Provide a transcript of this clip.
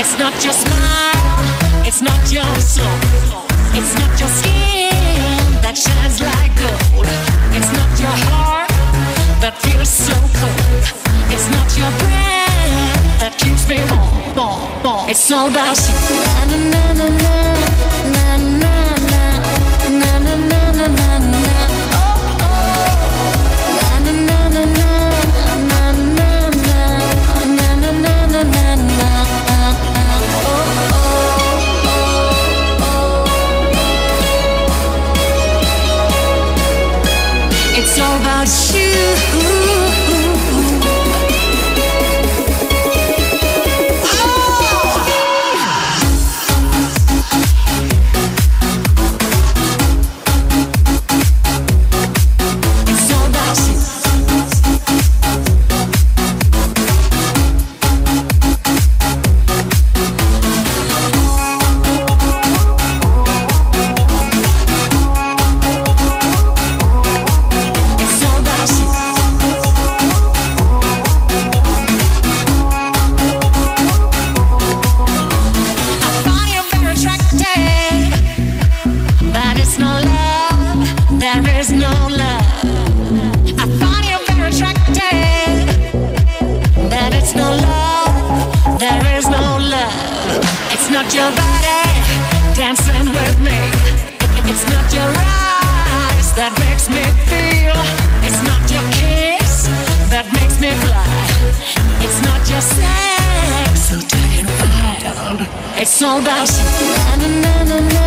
It's not your smile, it's not your soul, it's not your skin that shines like gold, it's not your heart that feels so cold, it's not your breath that keeps me warm. It's all about you. Na na na na na na na na na na na na. Oh oh. Na na na na na na na na na na na na. It's all about you. Your body dancing with me. It's not your eyes that makes me feel. It's not your kiss that makes me fly. It's not your sex so tight and wild. It's all about you. Na, na, na, na, na.